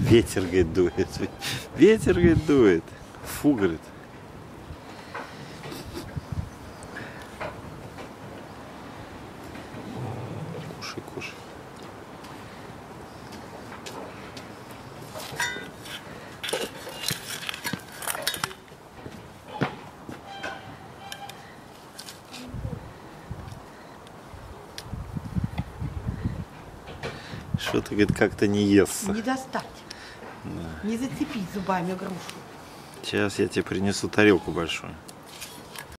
Ветер, говорит, дует. Ветер, говорит, дует. Фу, говорит. Кушай, кушай. Что-то, говорит, как-то не естся. Не достать. Да. Не зацепить зубами грушу. Сейчас я тебе принесу тарелку большую.